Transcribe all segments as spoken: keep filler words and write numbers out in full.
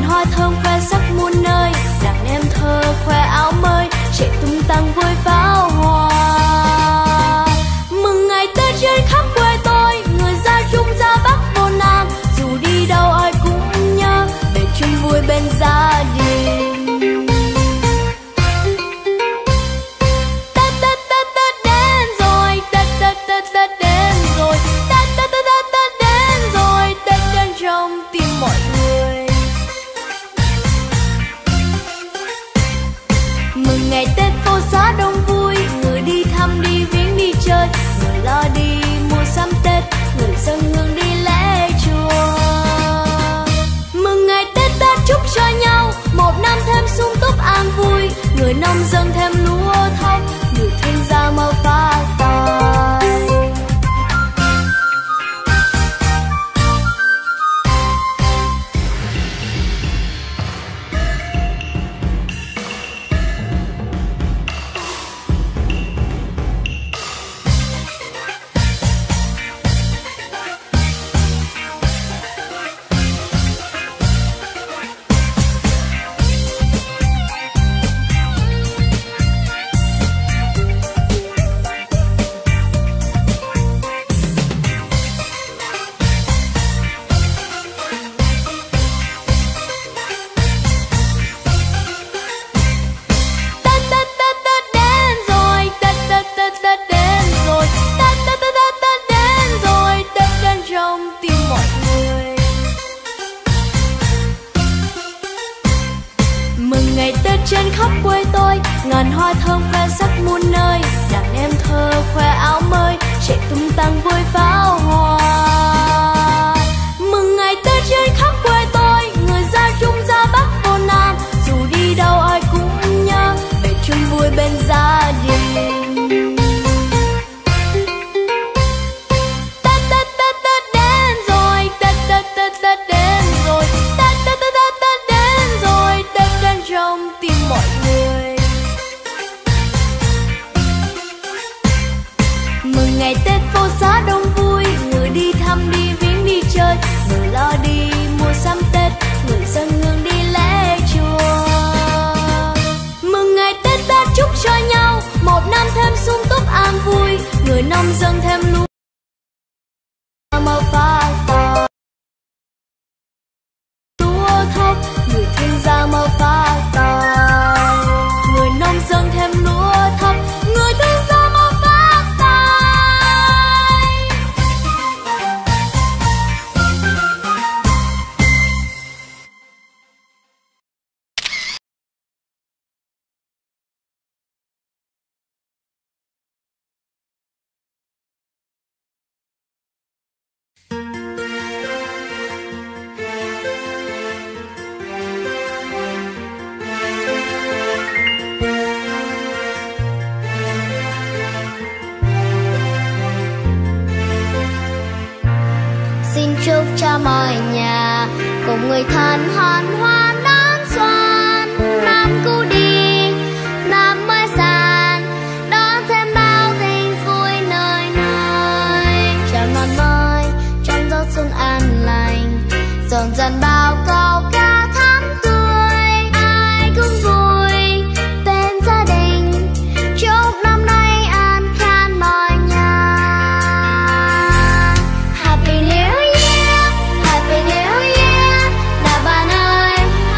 ngàn hoa thơm khoe sắc muôn nơi, đàn em thơ khoe áo mới, trẻ tung tăng vui pháo hoa. Mừng ngày Tết trên khắp quê tôi, người ra Trung ra Bắc vô Nam, dù đi đâu ai cũng nhớ về chung vui bên gia đình. Tết Tết Tết Tết đến rồi, Tết Tết Tết Tết đến rồi, Tết Tết Tết Tết Tết đến rồi, Tết đến trong tim mọi người. Mừng ngày Tết phố xá đông vui, người đi thăm đi viếng đi chơi, người lo đi mua sắm Tết, người dâng hương đi lễ chùa. Mừng ngày Tết ta chúc cho nhau một năm thêm sung túc an vui, người nông dân thêm lúa thóc, người thiên gia mau phát tài. Trên khắp quê tôi, ngàn hoa thơm khoe sắc muôn nơi, đàn em thơ khoe áo mới, trẻ tung tăng vui pháo hoa. Mừng ngày Tết trên khắp quê tôi, người ra Trung ra Bắc vô Nam, dù đi đâu ai cũng nhớ về chung vui bên gia đình. Tết Tết Tết Tết đến rồi, Tết Tết Tết Tết đến rồi, Tết Tết Tết Tết Tết đến rồi, Tết đến trong tim mọi người. Mừng ngày Tết phố xá đông vui, người đi thăm đi viếng đi chơi, người lo đi mua sắm Tết, người dâng hương đi lễ chùa. Mừng ngày Tết ta chúc cho nhau một năm thêm sung túc an vui, người nông dân thêm lúa mau phát tài. Lúa thóc, người thiên gia mau phát tài, người nông dân thêm lúa thóc, người thiên gia mau phát tài. Xin chúc cho mọi nhà cùng người thân hân hoan đón xuân, năm cũ đi năm mới sang, đón thêm bao tình vui nơi nơi. Chào năm mới trong gió xuân an lành, dần dần bao câu ca thắm tươi, ai cũng vui bên gia đình, chúc năm nay an khang mọi nhà. Happy New Year, Happy New Year, nào bạn ơi,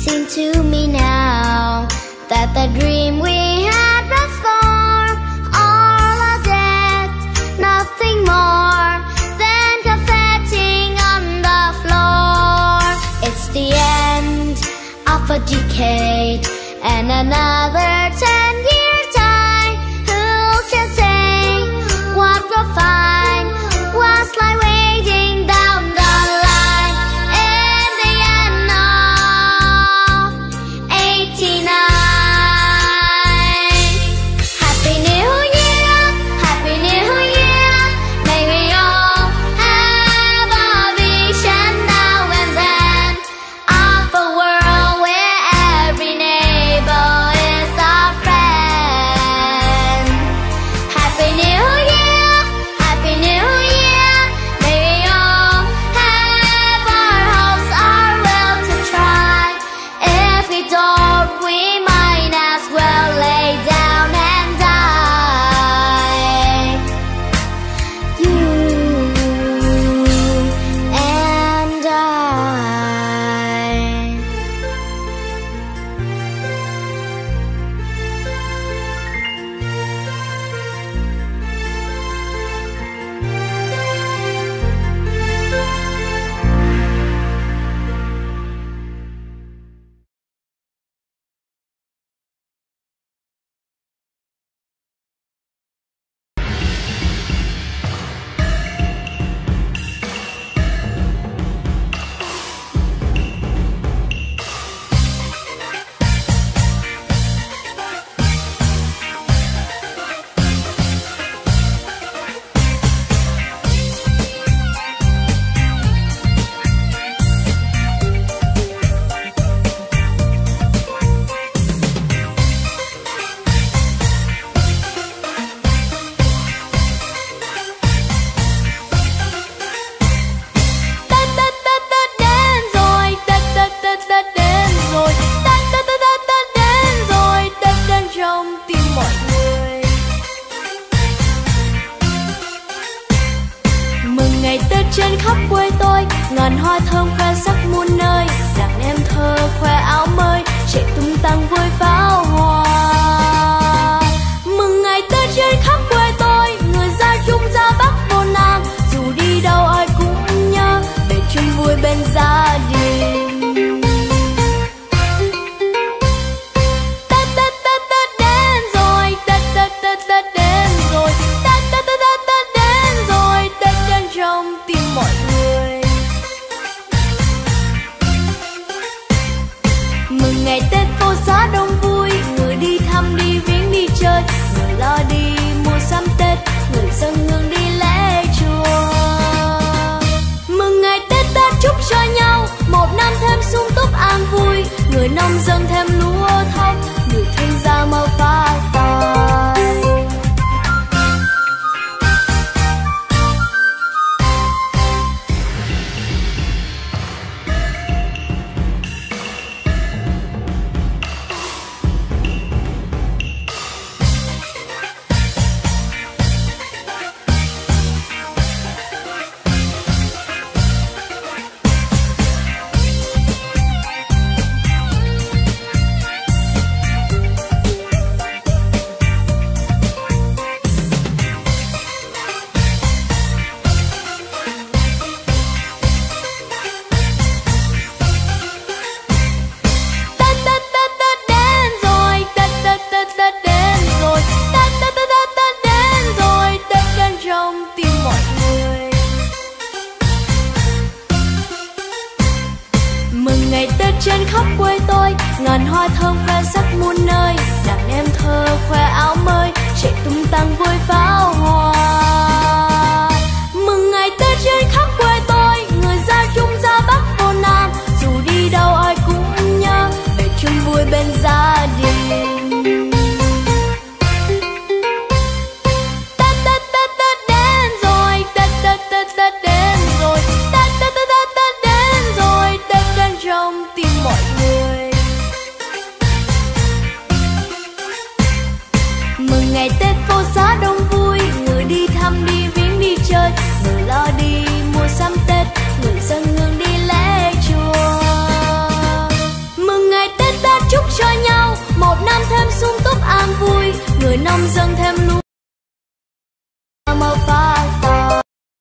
seem to me now that the dream we had before all are dead, nothing more than confetti on the floor. It's the end of a decade and another ten years time. Who can say what we'll find was like waiting down the line in the end of eighty-nine. Happy New Year, Happy New Year. May we all have a vision now and then of a world where every neighbor is our friend. Happy New Year, Happy New Year. May we all have our hopes, our will to try. If we don't, we might as well lay down and die. You and I. Tết Tết Tết Tết đến rồi, Tết Tết Tết Tết đến rồi, Tết Tết Tết Tết Tết đến rồi, Tết đến trong tim mọi người. Mừng ngày Tết trên khắp quê tôi, ngàn hoa thơm khoe sắc muôn nơi, đàn em thơ khoe áo mới, chạy tung tăng vui pháo hoa. Mừng ngày Tết trên khắp quê tôi, người ra Trung ra Bắc vô Nam, dù đi đâu ai cũng nhớ về chung vui bên gia đình. Tết Tết Tết Tết đến rồi, Tết Tết Tết Tết đến rồi, Tết Tết Tết Tết Tết đến rồi, Tết đến trong tim mọi người. Mừng ngày Tết phố xá đông vui, người đi thăm đi viếng đi chơi, người lo đi mua sắm Tết, người dâng hương đi lễ chùa. Mừng ngày Tết ta chúc cho nhau một năm thêm sung túc an vui, người nông dân thêm lúa thóc, người thương gia mau phát tài. Tết Tết Tết Tết đến rồi, Tết Tết Tết Tết đến rồi, Tết Tết Tết Tết Tết đến rồi, Tết đến trong tim mọi người. Mừng ngày Tết trên khắp quê tôi, ngàn hoa thơm khoe sắc muôn nơi, đàn em thơ khoe áo mới, chạy tung tăng vui pháo hoa. Mừng ngày Tết trên khắp quê tôi, người ra Trung ra Bắc vô Nam, dù đi đâu ai cũng nhớ về chung vui bên gia đình. Tết Tết Tết Tết đến rồi, Tết Tết Tết Tết đến rồi, Tết Tết Tết Tết Tết đến rồi, Tết đến trong tim mọi người. Mừng ngày Tết phố xá đông vui, người nông dân thêm lúa màu pha tỏi,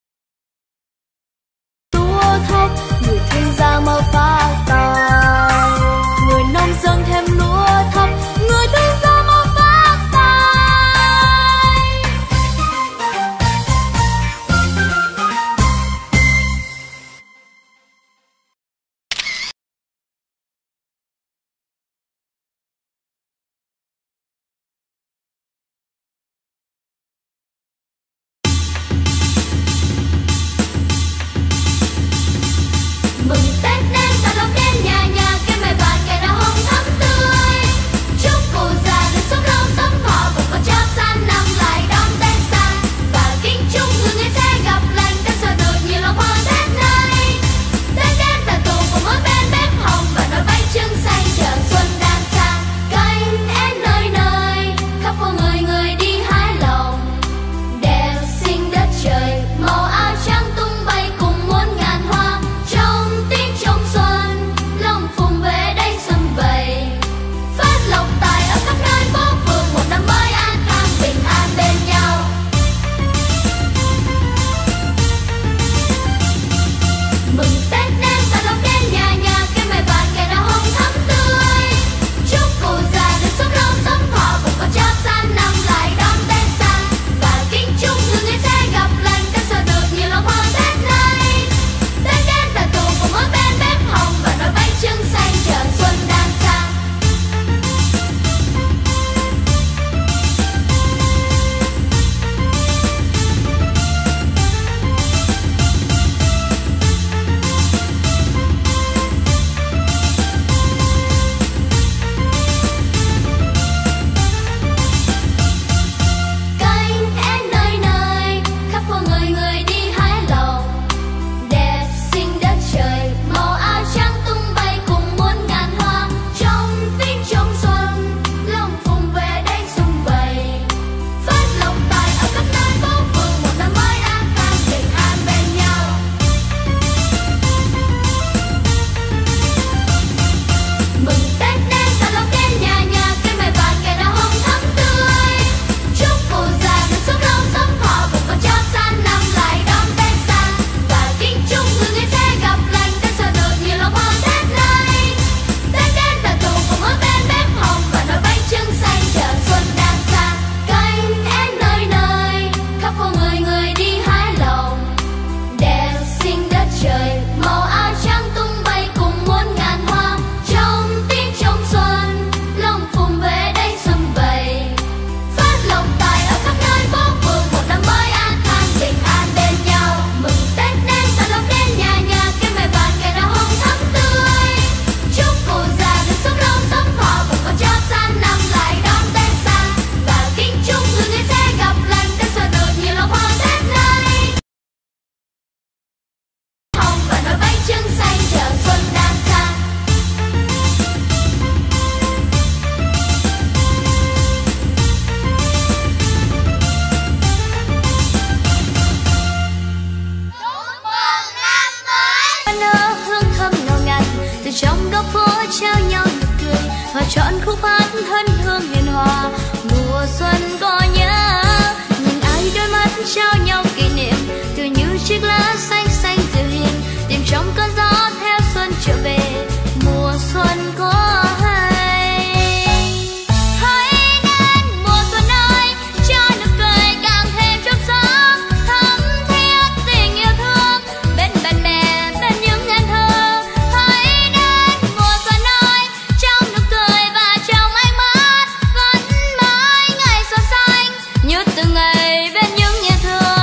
lúa thóc người thương gia màu pha tỏi, người nông dân thêm lúa thóc, người thương gia màu pha tỏi. Mừng Tết đến và đón đến nhà nhà, cái mày bạn kẻ nào hồng thắm tươi. Chúc cụ già được sống lâu sống thọ, cùng con cháu sang năm lại đón Tết sang. Và kính chúc người người sẽ gặp lành, Tết sẽ được nhiều lòng hơn Tết này. Tết đến là tụ cùng mỗi bên bếp hồng, và nồi bánh trưng xanh chờ xuân đang sang. Cánh én nơi nơi, khắp phố người người đi hái lồng, đẹp xinh đất trời, màu áo trắng tung bay cùng muôn ngàn hoa. Trong tiếng trong xuân, lòng phùng về đây sum vầy, phát lộc tài ở khắp nơi phố phường, một năm mới an khang bình an bên nhau. Mừng Tết đến và đón đến nhà nhà, cái mày bạn kẻ nào hồng thắm tươi. Chúc cụ già được sống lâu sống thọ, cùng con cháu sang năm lại đón Tết sang. Và kính chúc người người sẽ gặp lành, Tết sẽ được nhiều lòng hơn Tết này. Tết đến là tụ cùng mỗi bên bếp hồng, và nồi bánh trưng xanh chờ xuân đang sang. Cánh én nơi nơi, khắp phố người người đi hái lồng, đẹp xinh đất trời, màu áo trắng tung bay cùng muôn ngàn hoa. Trong tiếng trong xuân, lòng phùng về đây sum vầy, phát lộc tài ở khắp nơi phố phường, một năm mới an khang bình an bên nhau. Mừng Tết đến và đón đến nhà nhà, cái mày bạn kẻ nào hồng thắm tươi. Chúc cụ già được sống lâu sống thọ, cùng con cháu sang năm lại đón Tết sang. Và kính chúc người người sẽ gặp lành, Tết sẽ được nhiều lòng hơn Tết này. Tết đến là tụ cùng mỗi bên bếp hồng, và nồi bánh trưng xanh chờ xuân đang sang. Cánh én nơi nơi, khắp phố người người đi hái lồng, đẹp xinh đất trời, màu áo trắng tung bay cùng muôn ngàn hoa. Trong tiếng trong xuân, lòng phùng về đây sum vầy, phát lộc tài ở khắp nơi phố phường, một năm mới an khang bình an bên nhau. Mừng Tết đến và đón đến nhà nhà, cái mày bạn kẻ nào hồng thắm tươi. Chúc cụ già được sống lâu sống thọ, cùng con cháu sang năm lại đón Tết sang. Và kính chúc người người sẽ gặp lành, Tết sẽ được nhiều lòng hơn Tết này. Hồng và nồi bánh trưng xanh chờ xuân đang sang. Nở hương thơm ngào ngạt, từ trong góc phố trao nhau nụ cười, và trọn khúc hát thân hương hiền hòa. Mùa xuân có nhớ, nhìn ai đôi mắt trao nhau kỷ niệm, từ những chiếc lá xanh xanh dịu hiền, tìm trong cơn gió theo xuân trở về. Mùa xuân có hay, hãy đến mùa xuân ơi, cho nụ cười càng thêm trong sáng, thắm thiết tình yêu thương bên bạn bè, bên những ngàn thơ. Hãy đến mùa xuân ơi, trong nụ cười và trong ánh mắt, vẫn mãi ngày xuân xanh, như từng ngày bên những nhà thơ.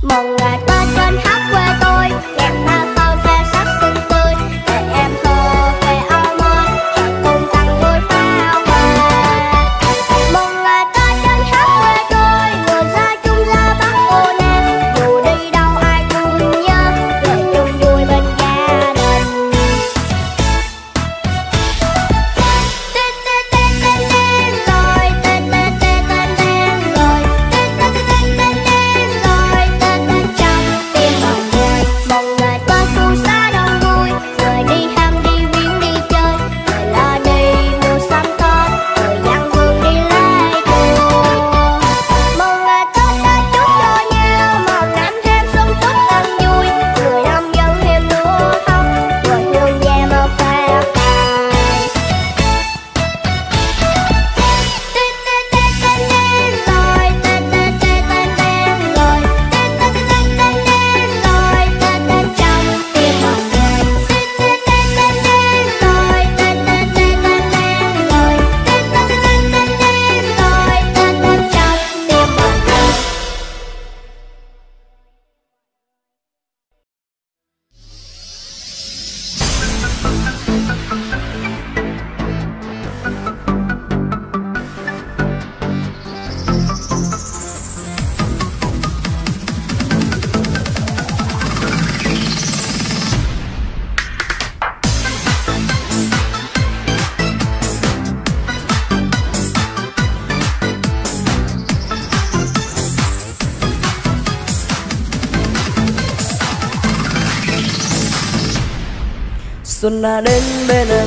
Xuân đã đến bên em,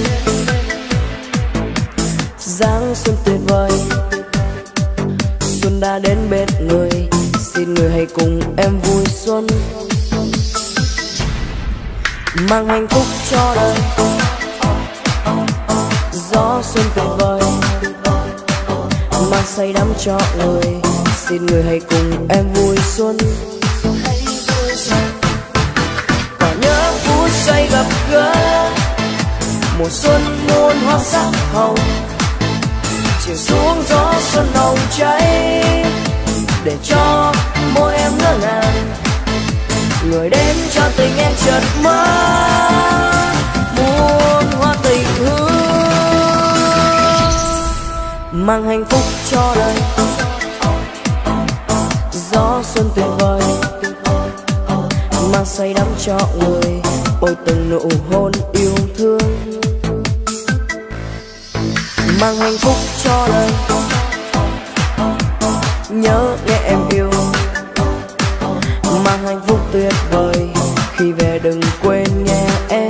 dáng xuân tuyệt vời. Xuân đã đến bên người, xin người hãy cùng em vui xuân, mang hạnh phúc cho đời. Gió xuân tuyệt vời, mang say đắm cho người, xin người hãy cùng em vui xuân. Còn nhớ phút giây gặp gỡ, mùa xuân muôn hoa sắc hồng, chiều xuống gió xuân nồng cháy, để cho môi em ngỡ ngàng. Người đến cho tình em chợt mơ, muôn hoa tình hương, mang hạnh phúc cho đời. Gió xuân tuyệt vời, mang say đắm cho người, ôi từng nụ hôn yêu thương, mang hạnh phúc cho đời. Nhớ nghe em yêu, mang hạnh phúc tuyệt vời, khi về đừng quên nghe em.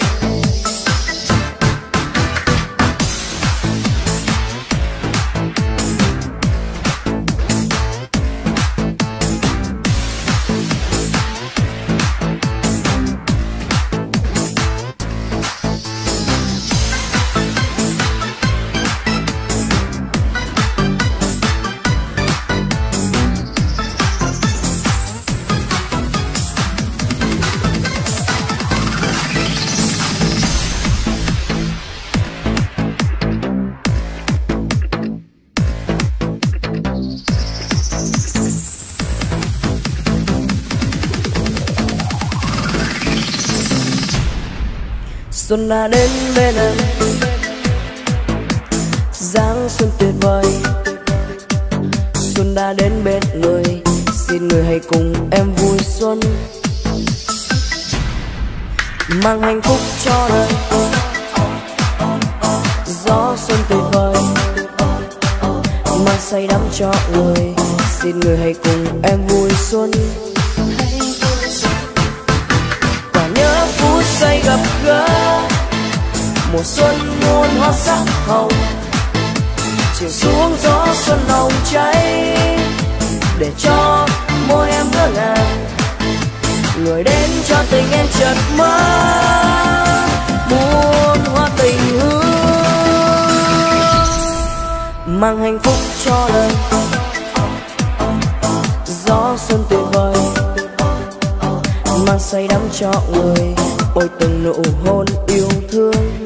Xuân đã đến bên em, dáng xuân tuyệt vời. Xuân đã đến bên người, xin người hãy cùng em vui xuân, mang hạnh phúc cho đời. Gió xuân tuyệt vời, mang say đắm cho người, xin người hãy cùng em vui xuân. Còn nhớ phút giây gặp gỡ, mùa xuân muôn hoa sắc hồng, chiều xuống gió xuân nồng cháy, để cho môi em ngỡ ngàng. Người đến cho tình em chợt mơ, muôn hoa tình hương, mang hạnh phúc cho đời. Gió xuân tuyệt vời, mang say đắm cho người, ôi từng nụ hôn yêu thương,